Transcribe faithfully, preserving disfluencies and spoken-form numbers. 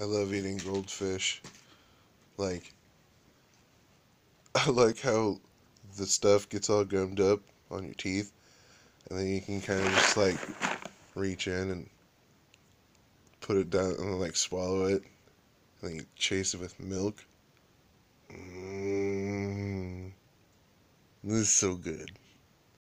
I love eating goldfish. Like, I like how the stuff gets all gummed up on your teeth, and then you can kind of just like reach in and put it down and like swallow it, and then you chase it with milk. Mmm, this is so good.